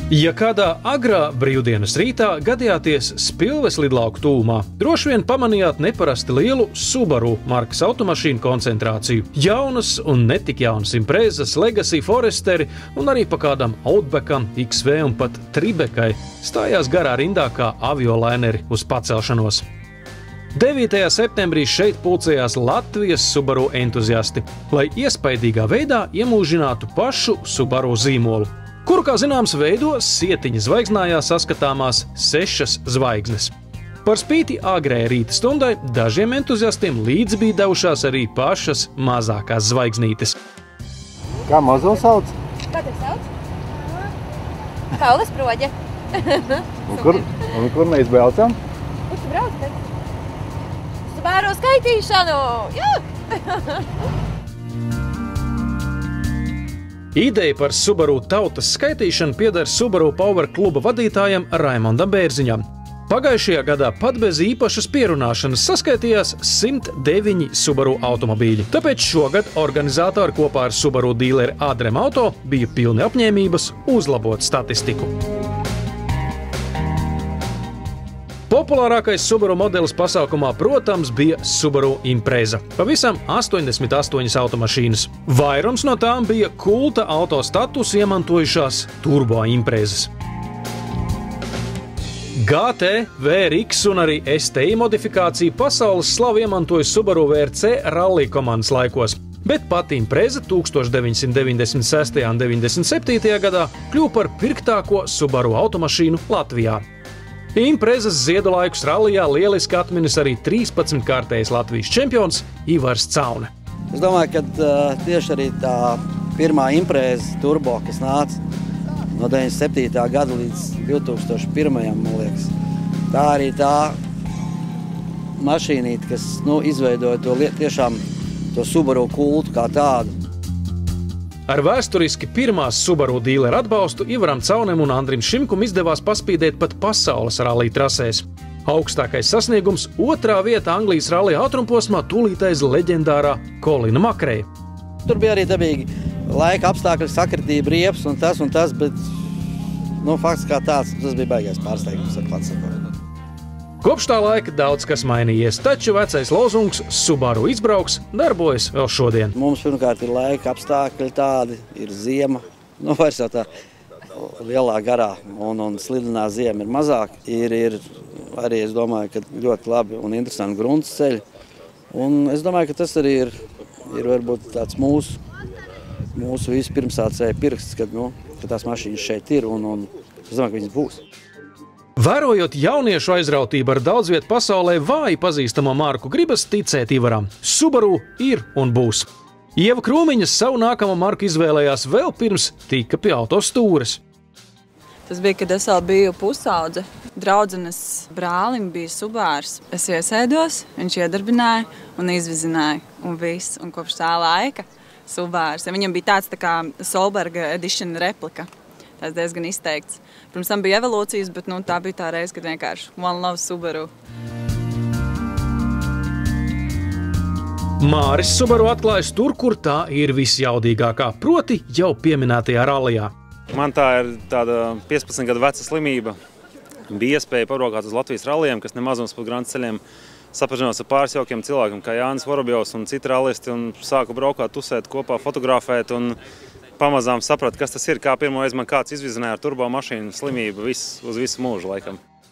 Ja kādā agrā brīvdienas rītā gadījāties Spilves lidlauku tūmā, droši vien pamanījāt neparasti lielu Subaru markas automašīnu koncentrāciju. Jaunas un netik jaunas Imprezas, Legacy, Foresteri un arī pa kādam Outbackam, XV un pat Tribekai stājās garā rindā kā aviolaineri uz pacelšanos. 9. septembrī šeit pulcējās Latvijas Subaru entuziasti, lai iespaidīgā veidā iemūžinātu pašu Subaru zīmolu, kuru, kā zināms, veido sietiņa zvaigznājā saskatāmās 6 zvaigznes. Par spīti agrē rīta stundai dažiem entuziastiem līdz bija devušās arī pašas mazākās zvaigznītes. Kā mazo sauc? Kā te sauc? Kaules proģe. Un kur mēs braucam? Kur tu brauc pēc? Subaru skaitīšanu! Jā! Ideja par Subaru tautas skaitīšanu pieder Subaru Power kluba vadītājam Raimondam Bērziņam. Pagājušajā gadā pat bez īpašas pierunāšanas saskaitījās 109 Subaru automobīļi. Tāpēc šogad organizatori kopā ar Subaru dīleri Adrem Auto bija pilni apņēmības uzlabot statistiku. Populārākais Subaru modelis pasaukumā, protams, bija Subaru Impreza. Pavisam 88 automašīnas. Vairums no tām bija kulta auto statusu iemantojušās turbo Imprezas. GT, VRX un arī STI modifikāciju pasaules slavu iemantoja Subaru VRC rallija komandas laikos, bet pati Impreza 1996. un 97. gadā kļuva par pirktāko Subaru automašīnu Latvijā. Imprezas ziedu laikus rallijā lieliski atminis arī 13-kārtējs Latvijas čempions Ivars Caune. Es domāju, ka tieši arī tā pirmā Impreza turbo, kas nāca no 97. gada līdz 2001. man liekas, tā arī tā mašīnīte, kas izveidoja tiešām to Subaru kultu kā tādu. Ar vēsturiski pirmās Subaru dīleru atbalstu Ivaram Caunem un Andrim Šimkum izdevās paspīdēt pat pasaules rallija trasēs. Augstākais sasniegums – 2. vieta Anglijas rallija ātrumposmā tūlītais leģendārā Kolina Makreja. Tur bija arī dabīgi laika apstākļi, sakritība, riepas un tas, bet fakts kā tāds, tas bija baigais pārsteigums ar pats sakot. Kopš tā laika daudz kas mainījies, taču vecais lozungs Subaru izbrauks darbojas vēl šodien. Mums pirmkārt ir laika apstākļi tādi, ir ziema, vairs jau tā lielā garā un slidenā ziema ir mazāk. Ir arī, es domāju, ka ļoti labi un interesanti grunts ceļi. Un es domāju, ka tas arī ir varbūt tāds mūsu visu pirmsācēju pirksts, kad tās mašīnas šeit ir un es domāju, ka viņas būs. Vērojot jauniešu aizrautību ar daudz vietu pasaulē vāji pazīstamo marku, gribas ticēt Ivaram. Subaru ir un būs. Ieva Krūmiņas savu nākamo marku izvēlējās vēl pirms tika pie auto stūres. Tas bija, kad es vēl biju pusaudze. Draudzenes brālim bija Subārs. Es iesēdos, viņš iedarbināja un izvizināja. Un viss. Un kopš tā laika Subārs. Viņam bija tāds tā kā Solberga edition replika. Tas diezgan izteikts. Pirms tam bija evolūcijas, bet tā bija tā reize, kad vienkārši one love Subaru. Māris Subaru atklājas tur, kur tā ir visjaudīgākā, proti jau pieminētajā rallijā. Man tā ir tāda 15 gadu veca slimība. Bija iespēja pabraukāt uz Latvijas rallijiem, kas nemazums pa grāns ceļiem. Sapažinos ar pāris jaukiem cilvēkiem, kā Jānis Vorobjovs un citi rallisti, un sāku braukāt, tusēt kopā, fotografēt un pamazām sapratu, kas tas ir, kā pirmoreiz man kāds izvizināja ar turbo mašīnu slimību uz visu mūžu laikam.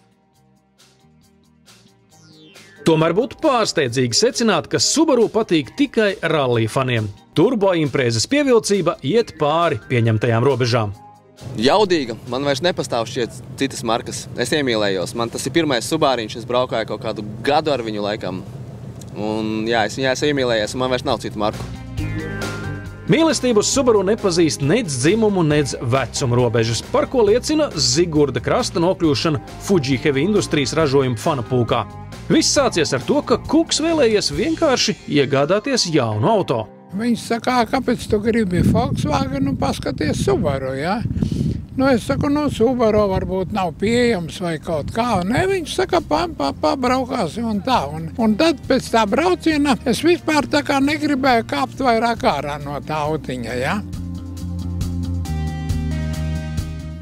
Tomēr būtu pārsteidzīgi secināt, ka Subaru patīk tikai rallija faniem. Turbo Imprezas pievilcība iet pāri pieņemtajām robežām. Jaudīga, man vairs nepastāv šķiet citas markas. Es iemīlējos, man tas ir pirmais Subāriņš, es braukāju kaut kādu gadu ar viņu laikam. Un jā, es esmu iemīlējies, un man vairs nav citu marku. Mīlestību uz Subaru nepazīst nec dzimumu, nec vecuma robežas, par ko liecina Zigurda krasta nokļūšana Fuji Heavy Industries ražojuma fana pulkā. Viss sācies ar to, ka Kuks vēlējies vienkārši iegādāties jaunu auto. Viņš saka, kāpēc tu gribi Volkswagen, paskaties Subaru, ja? Es saku, Subaru varbūt nav pieejams vai kaut kā. Viņš saka, pabraukāsim un tā. Un tad pēc tā brauciena es vispār tā kā negribēju kāpt vairāk ārā no tā autiņa, ja?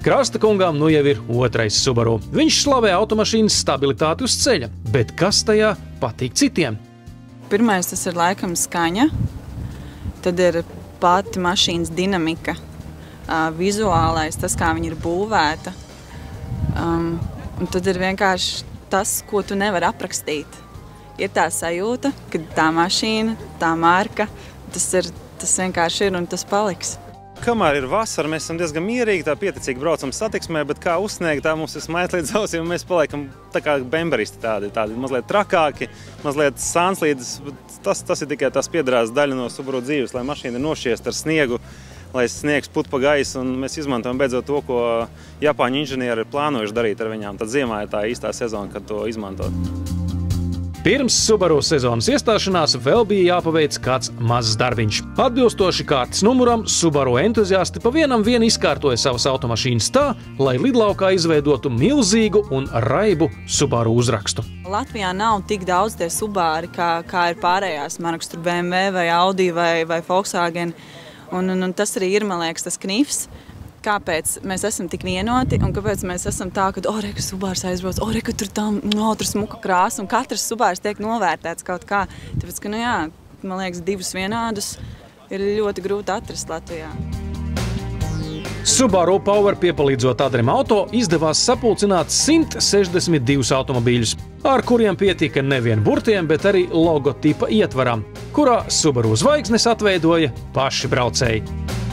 Krasta kungām nu jau ir otrais Subaru. Viņš slavē automašīnas stabilitāti uz ceļa, bet kas tajā patīk citiem? Pirmais tas ir laikam skaņa, tad ir pati mašīnas dinamika, vizuālais, tas, kā viņa ir būvēta. Un tad ir vienkārši tas, ko tu nevari aprakstīt. Ir tā sajūta, ka tā mašīna, tā marka, tas vienkārši ir un tas paliks. Kamēr ir vasara, mēs esam diezgan mierīgi, tā pieticīgi braucam satiksmē, bet kā uzsniegt, tā mums ir smaids līdz ausīm, un mēs paliekam tā kā bemberisti tādi mazliet trakāki, mazliet sānslīdes. Tas ir tikai tās piedarās daļa no Subaru dzīves, lai mašīna ir nošķiesta ar sniegu, lai sniegs put pa gaisu, un mēs izmantojam beidzot to, ko Japāņu inženieri ir plānojuši darīt ar viņām. Tad ziemā ir tā īstā sezona, kad to izmantot. Pirms Subaru sezonas iestāšanās vēl bija jāpaveic kāds mazs darbiņš. Atbilstoši kārtas numuram, Subaru entuziasti pa vienam izkārtoja savas automašīnas tā, lai lidlaukā izveidotu milzīgu un raibu Subaru uzrakstu. Latvijā nav tik daudz tie Subari, kā ir pārējās markas, tur BMW vai Audi vai Volkswagen. Un tas arī ir, man liekas, tas knifs. Kāpēc mēs esam tik vienoti un kāpēc mēs esam tā, ka reka Subārs aizbrauc, reka tur smuka krāsa un katrs Subārs tiek novērtēts kaut kā. Tāpēc, ka, man liekas, divus vienādus ir ļoti grūti atrast Latvijā. Subaru Power piepalīdzot Adrim Auto izdevās sapulcināt 162 automobīļus, ar kuriem pietika nevien burtiem, bet arī logotipa ietvaram, kurā Subaru zvaigznes atveidoja paši braucēji.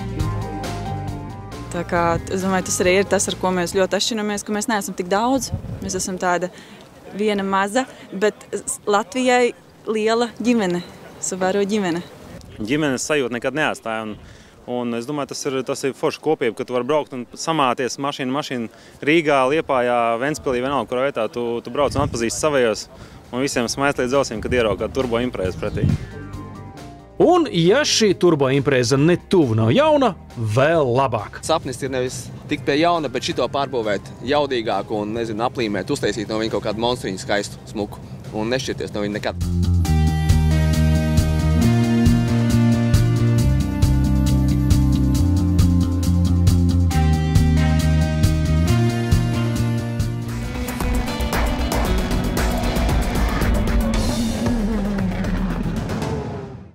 Tā kā, es domāju, tas arī ir tas, ar ko mēs ļoti atšķiramies, ka mēs neesam tik daudz. Mēs esam tāda viena maza, bet Latvijai liela ģimene, Subaru ģimene. Ģimenes sajūta nekad neatstāja, un es domāju, tas ir forša kopība, ka tu vari braukt un samāties mašīnu Rīgā, Liepājā, Ventspilī, vienalga, kurā vietā tu brauc un atpazīsti savējos, un visiem smaids līdz ausīm, kad ierauga kādu turbo imprēzu pretī. Un, ja šī turbo imprēza ne tuvu nav jauna, vēl labāk. Sapnis ir nevis tik pie jauna, bet šito pārbūvēt jaudīgāku un, aplīmēt, uztaisīt no viņa kaut kādu monstriņu skaistu, smuku un nešķirties no viņa nekad.